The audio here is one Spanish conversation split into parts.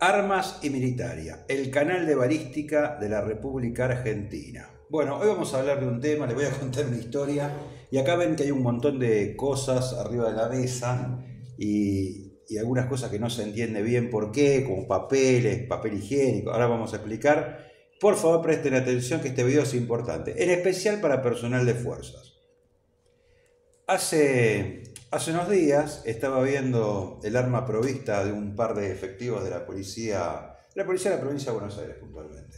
Armas y Militaria, el canal de balística de la República Argentina. Bueno, hoy vamos a hablar de un tema, les voy a contar una historia. Y acá ven que hay un montón de cosas arriba de la mesa y algunas cosas que no se entiende bien por qué, como papeles, papel higiénico. Ahora vamos a explicar. Por favor, presten atención que este video es importante, en especial para personal de fuerzas. Hace unos días estaba viendo el arma provista de un par de efectivos de la policía de la provincia de Buenos Aires puntualmente.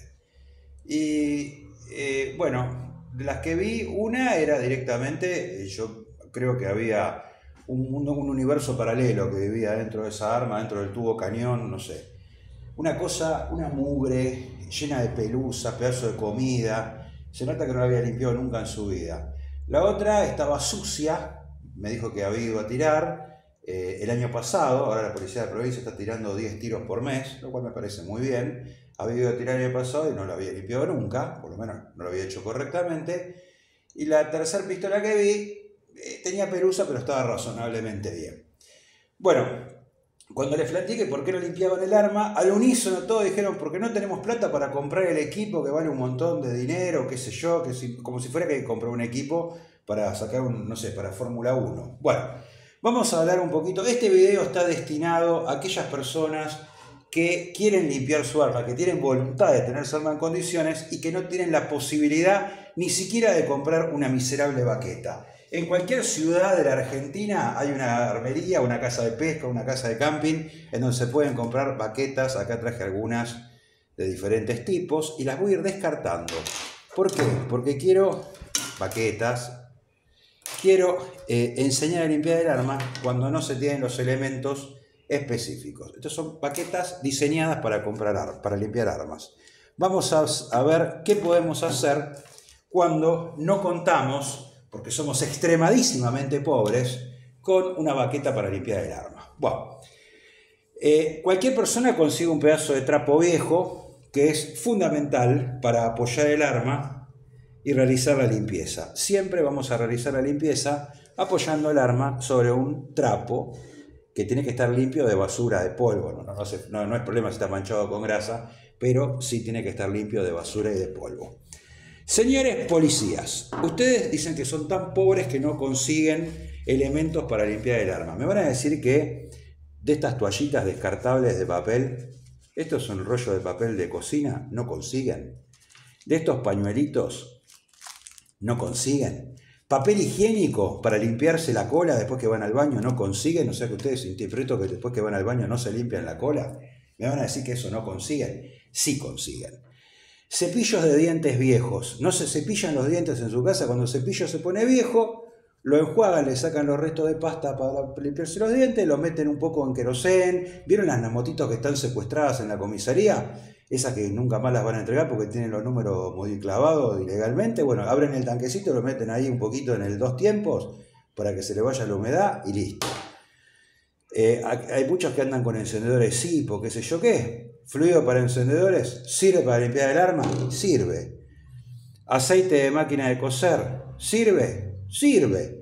Y bueno, de las que vi, una era directamente, yo creo que había un universo paralelo que vivía dentro de esa arma, dentro del tubo cañón, no sé. Una cosa, una mugre, llena de pelusa, pedazo de comida. Se nota que no la había limpiado nunca en su vida. La otra estaba sucia, me dijo que había ido a tirar el año pasado. Ahora la policía de la provincia está tirando 10 tiros por mes, lo cual me parece muy bien. Había ido a tirar el año pasado y no la había limpiado nunca, por lo menos no lo había hecho correctamente. Y la tercera pistola que vi tenía pelusa, pero estaba razonablemente bien. Bueno, cuando les platiqué por qué no limpiaban el arma, al unísono todos dijeron, porque no tenemos plata para comprar el equipo que vale un montón de dinero, qué sé yo, como si fuera que comprar un equipo para sacar no sé, para Fórmula 1. Bueno, vamos a hablar un poquito. Este video está destinado a aquellas personas que quieren limpiar su arma, que tienen voluntad de tener su arma en condiciones y que no tienen la posibilidad ni siquiera de comprar una miserable baqueta. En cualquier ciudad de la Argentina hay una armería, una casa de pesca, una casa de camping en donde se pueden comprar baquetas. Acá traje algunas de diferentes tipos y las voy a ir descartando. ¿Por qué? Porque quiero baquetas, quiero enseñar a limpiar el arma cuando no se tienen los elementos específicos. Estas son baquetas diseñadas para limpiar armas. Vamos a ver qué podemos hacer cuando no contamos, porque somos extremadísimamente pobres, con una baqueta para limpiar el arma. Bueno, cualquier persona consigue un pedazo de trapo viejo que es fundamental para apoyar el arma y realizar la limpieza. Siempre vamos a realizar la limpieza apoyando el arma sobre un trapo que tiene que estar limpio de basura, de polvo. No es problema si está manchado con grasa, pero sí tiene que estar limpio de basura y de polvo. Señores policías, ustedes dicen que son tan pobres que no consiguen elementos para limpiar el arma. Me van a decir que de estas toallitas descartables de papel, estos son rollos de papel de cocina, no consiguen. De estos pañuelitos, no consiguen. Papel higiénico para limpiarse la cola después que van al baño, no consiguen. O sea que ustedes interpretan que después que van al baño no se limpian la cola. Me van a decir que eso no consiguen. Sí consiguen. Cepillos de dientes viejos. No se cepillan los dientes en su casa. Cuando el cepillo se pone viejo, lo enjuagan, le sacan los restos de pasta para limpiarse los dientes, lo meten un poco en querosén. ¿Vieron las motitos que están secuestradas en la comisaría? Esas que nunca más las van a entregar porque tienen los números muy clavados ilegalmente. Bueno, abren el tanquecito, lo meten ahí un poquito en el 2 tiempos para que se le vaya la humedad y listo. Hay muchos que andan con encendedores Zippo, qué sé yo qué. Fluido para encendedores, ¿sirve para limpiar el arma? Sirve. Aceite de máquina de coser, ¿sirve? Sirve.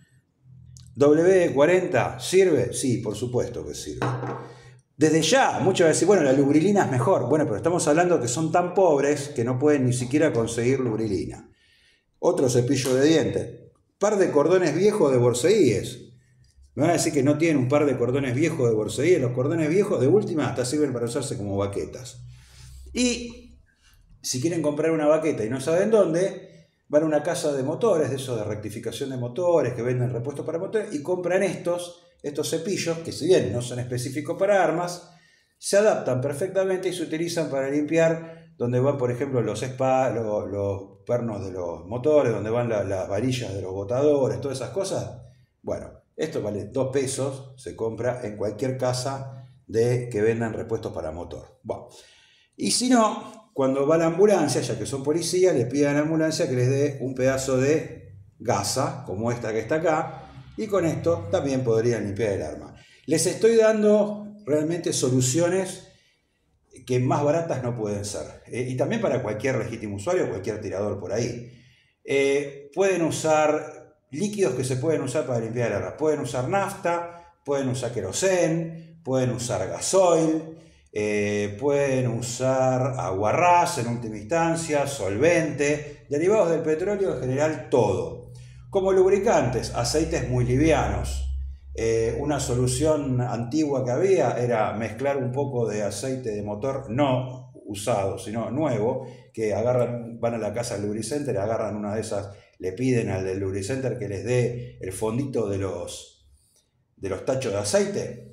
WD-40, ¿sirve? Sí, por supuesto que sirve. Desde ya, muchos van a decir, bueno, la lubrilina es mejor. Bueno, pero estamos hablando que son tan pobres que no pueden ni siquiera conseguir lubrilina. Otro cepillo de dientes. Par de cordones viejos de borceguíes. Me van a decir que no tienen un par de cordones viejos de borceguíes. Los cordones viejos de última hasta sirven para usarse como baquetas. Y si quieren comprar una baqueta y no saben dónde, van a una casa de motores, de esos de rectificación de motores, que venden repuestos para motores, y compran estos cepillos, que si bien no son específicos para armas, se adaptan perfectamente y se utilizan para limpiar donde van, por ejemplo, los pernos de los motores, donde van las varillas de los botadores, todas esas cosas. Bueno, esto vale 2 pesos, se compra en cualquier casa que vendan repuestos para motor. Bueno, y si no, cuando va la ambulancia, ya que son policías, les piden a la ambulancia que les dé un pedazo de gasa, como esta que está acá, y con esto también podrían limpiar el arma. Les estoy dando realmente soluciones que más baratas no pueden ser. Y también para cualquier legítimo usuario, cualquier tirador por ahí. Pueden usar líquidos que se pueden usar para limpiar el arma. Pueden usar nafta, pueden usar querosén, pueden usar gasoil. Pueden usar aguarrás en última instancia, solvente, derivados del petróleo en general todo. Como lubricantes, aceites muy livianos. Una solución antigua que había era mezclar un poco de aceite de motor, no usado, sino nuevo, que agarran, van a la casa del lubricenter, agarran una de esas, le piden al del lubricenter que les dé el fondito de los tachos de aceite,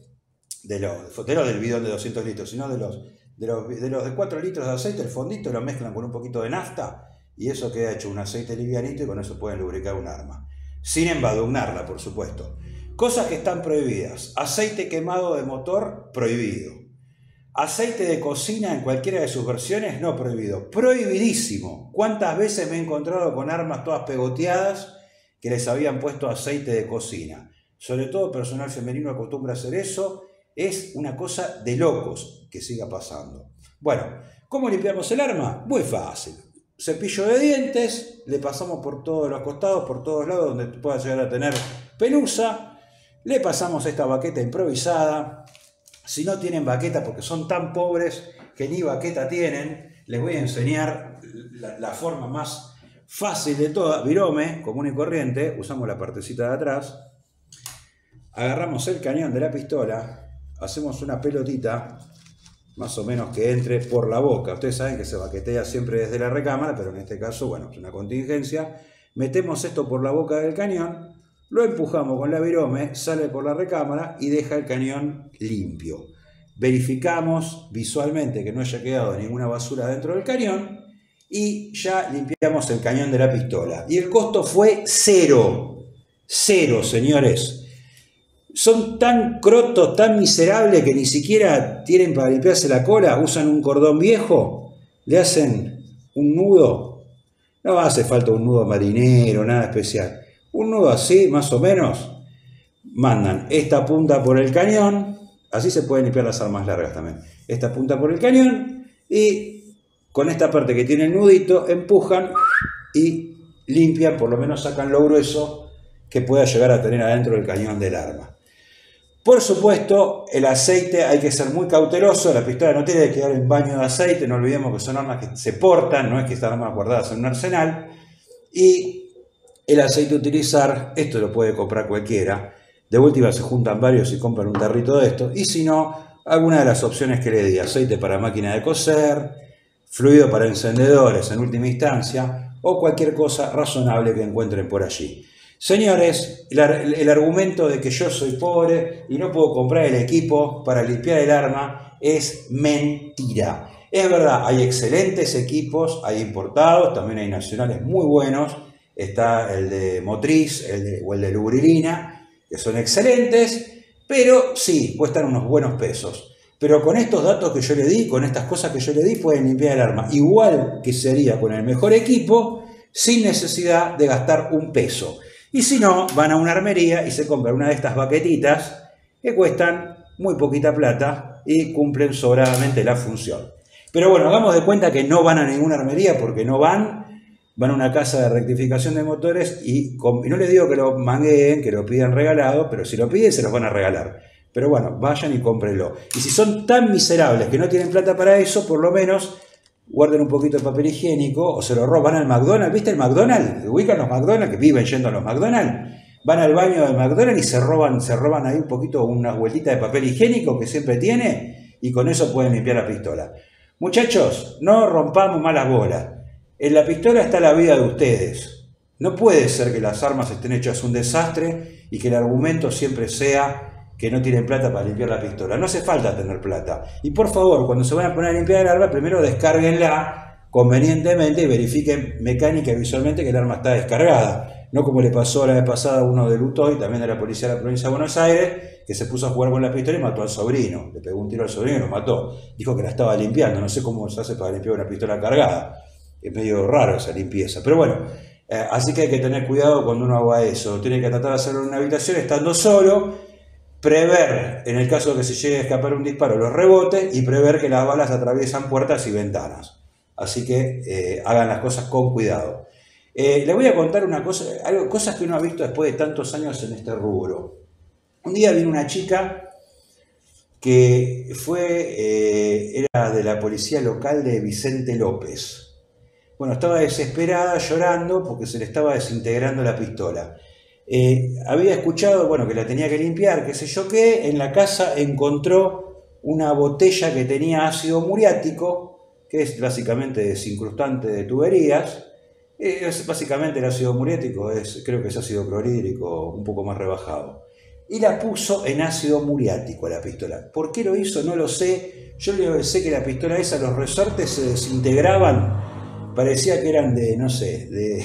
no del bidón de 200 litros, sino de los de 4 litros de aceite, el fondito lo mezclan con un poquito de nafta y eso queda hecho un aceite livianito y con eso pueden lubricar un arma. Sin embadurnarla, por supuesto. Cosas que están prohibidas. Aceite quemado de motor, prohibido. Aceite de cocina en cualquiera de sus versiones, no prohibido. Prohibidísimo. ¿Cuántas veces me he encontrado con armas todas pegoteadas que les habían puesto aceite de cocina? Sobre todo personal femenino acostumbra a hacer eso. Es una cosa de locos que siga pasando. Bueno, ¿cómo limpiamos el arma? Muy fácil. Cepillo de dientes, le pasamos por todos los costados, por todos lados donde pueda llegar a tener pelusa. Le pasamos esta baqueta improvisada. Si no tienen baqueta, porque son tan pobres que ni baqueta tienen, les voy a enseñar la forma más fácil de todas. Virome, común y corriente, usamos la partecita de atrás. Agarramos el cañón de la pistola, hacemos una pelotita, más o menos que entre por la boca. Ustedes saben que se baquetea siempre desde la recámara, pero en este caso, bueno, es una contingencia. Metemos esto por la boca del cañón, lo empujamos con la virome, sale por la recámara y deja el cañón limpio. Verificamos visualmente que no haya quedado ninguna basura dentro del cañón y ya limpiamos el cañón de la pistola. Y el costo fue cero. Cero, señores. Son tan crotos, tan miserables que ni siquiera tienen para limpiarse la cola, usan un cordón viejo, le hacen un nudo. No hace falta un nudo marinero, nada especial. Un nudo así, más o menos, mandan esta punta por el cañón, así se pueden limpiar las armas largas también. Esta punta por el cañón y con esta parte que tiene el nudito empujan y limpian, por lo menos sacan lo grueso que pueda llegar a tener adentro del cañón del arma. Por supuesto, el aceite hay que ser muy cauteloso, la pistola no tiene que quedar en baño de aceite, no olvidemos que son armas que se portan, no es que están armas guardadas en un arsenal. Y el aceite a utilizar, esto lo puede comprar cualquiera, de última se juntan varios y compran un tarrito de esto, y si no, alguna de las opciones que le di, aceite para máquina de coser, fluido para encendedores en última instancia, o cualquier cosa razonable que encuentren por allí. Señores, el argumento de que yo soy pobre y no puedo comprar el equipo para limpiar el arma es mentira. Es verdad, hay excelentes equipos, hay importados, también hay nacionales muy buenos. Está el de Motriz o el de Lubrilina, que son excelentes, pero sí, cuestan unos buenos pesos. Pero con estos datos que yo le di, con estas cosas que yo le di, pueden limpiar el arma. Igual que sería con el mejor equipo, sin necesidad de gastar un peso. Y si no, van a una armería y se compran una de estas baquetitas que cuestan muy poquita plata y cumplen sobradamente la función. Pero bueno, hagamos de cuenta que no van a ninguna armería porque no van a una casa de rectificación de motores y no les digo que lo mangueen, que lo pidan regalado, pero si lo piden se los van a regalar. Pero bueno, vayan y cómprenlo. Y si son tan miserables que no tienen plata para eso, por lo menos guarden un poquito de papel higiénico o se lo roban al McDonald's. ¿Viste el McDonald's? ¿Ubican los McDonald's que viven yendo a los McDonald's? Van al baño del McDonald's y se roban ahí un poquito, unas vueltitas de papel higiénico que siempre tiene y con eso pueden limpiar la pistola. Muchachos, no rompamos malas bolas. En la pistola está la vida de ustedes. No puede ser que las armas estén hechas un desastre y que el argumento siempre sea que no tienen plata para limpiar la pistola. No hace falta tener plata. Y por favor, cuando se van a poner a limpiar el arma, primero descárguenla convenientemente y verifiquen mecánica y visualmente que el arma está descargada. No como le pasó la vez pasada a uno de Lutoy, también de la policía de la provincia de Buenos Aires, que se puso a jugar con la pistola y mató al sobrino. Le pegó un tiro al sobrino y lo mató. Dijo que la estaba limpiando. No sé cómo se hace para limpiar una pistola cargada. Es medio raro esa limpieza. Pero bueno, así que hay que tener cuidado cuando uno haga eso. Tiene que tratar de hacerlo en una habitación estando solo. Prever, en el caso de que se llegue a escapar un disparo, los rebotes y prever que las balas atraviesan puertas y ventanas. Así que hagan las cosas con cuidado. Les voy a contar una cosa, cosas que uno ha visto después de tantos años en este rubro. Un día vino una chica que era de la policía local de Vicente López. Bueno, estaba desesperada, llorando, porque se le estaba desintegrando la pistola. Había escuchado, bueno, que la tenía que limpiar, qué sé yo qué. En la casa encontró una botella que tenía ácido muriático, que es básicamente desincrustante de tuberías. Básicamente el ácido muriático creo que es ácido clorhídrico un poco más rebajado. Y la puso en ácido muriático a la pistola. ¿Por qué lo hizo? No lo sé. Yo sé que la pistola esa, los resortes se desintegraban. Parecía que eran de, no sé,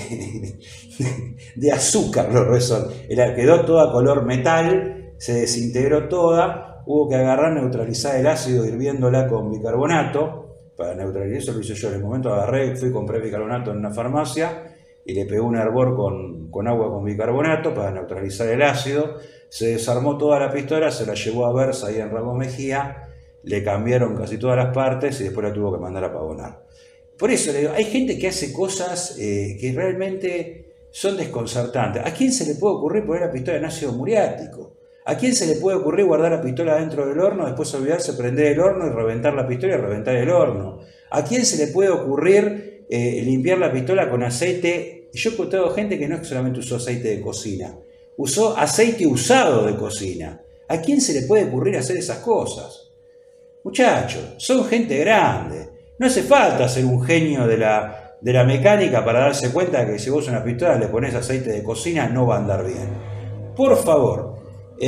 de azúcar los resortes. Quedó toda color metal, se desintegró toda. Hubo que agarrar, neutralizar el ácido hirviéndola con bicarbonato. Para neutralizar, eso lo hice yo. En el momento agarré, fui, compré bicarbonato en una farmacia y le pegué un hervor con agua con bicarbonato para neutralizar el ácido. Se desarmó toda la pistola, se la llevó a Versa ahí en Ramos Mejía, le cambiaron casi todas las partes y después la tuvo que mandar a pavonar. Por eso le digo, hay gente que hace cosas que realmente son desconcertantes. ¿A quién se le puede ocurrir poner la pistola en ácido muriático? ¿A quién se le puede ocurrir guardar la pistola dentro del horno, después olvidarse, prender el horno y reventar la pistola y reventar el horno? ¿A quién se le puede ocurrir limpiar la pistola con aceite? Yo he tengo gente que no es que solamente usó aceite de cocina, usó aceite usado de cocina. ¿A quién se le puede ocurrir hacer esas cosas? Muchachos, son gente grande. No hace falta ser un genio de la mecánica para darse cuenta de que si vos a una pistola le pones aceite de cocina no va a andar bien. Por favor,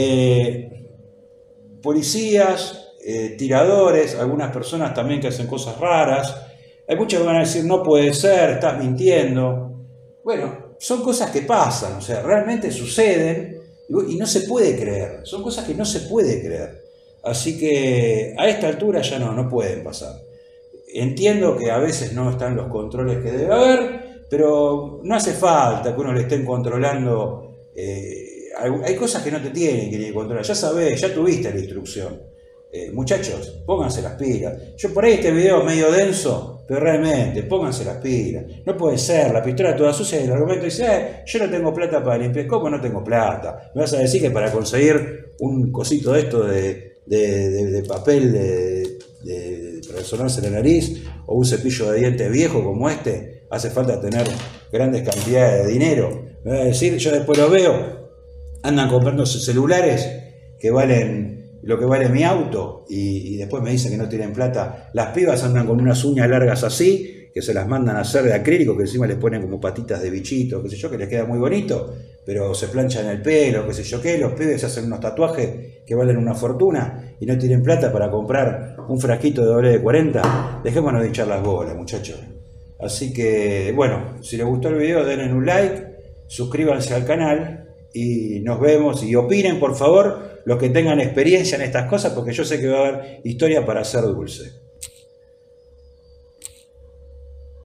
policías, tiradores, algunas personas también que hacen cosas raras. Hay muchos que van a decir, no puede ser, estás mintiendo. Bueno, son cosas que pasan, o sea, realmente suceden y no se puede creer. Son cosas que no se puede creer. Así que a esta altura ya no pueden pasar. Entiendo que a veces no están los controles que debe haber, pero no hace falta que uno le estén controlando. Hay cosas que no te tienen que controlar. Ya sabés, ya tuviste la instrucción. Muchachos, pónganse las pilas. Yo por ahí este video es medio denso, pero realmente, pónganse las pilas. No puede ser, la pistola toda sucia y el argumento dice, yo no tengo plata para limpiar. ¿Cómo no tengo plata? Me vas a decir que para conseguir un cosito de esto de papel para sonarse la nariz o un cepillo de dientes viejo como este, hace falta tener grandes cantidades de dinero. Me vas a decir, yo después lo veo, andan comprando celulares que valen lo que vale mi auto y después me dicen que no tienen plata. Las pibas andan con unas uñas largas así, que se las mandan a hacer de acrílico, que encima les ponen como patitas de bichito, qué sé yo, que les queda muy bonito, pero se planchan el pelo, qué sé yo qué. Los pibes hacen unos tatuajes que valen una fortuna y no tienen plata para comprar un frasquito de WD-40. Dejémonos de hinchar las bolas, muchachos. Así que, bueno, si les gustó el video, denle un like, suscríbanse al canal y nos vemos. Y opinen, por favor, los que tengan experiencia en estas cosas, porque yo sé que va a haber historia para hacer dulce.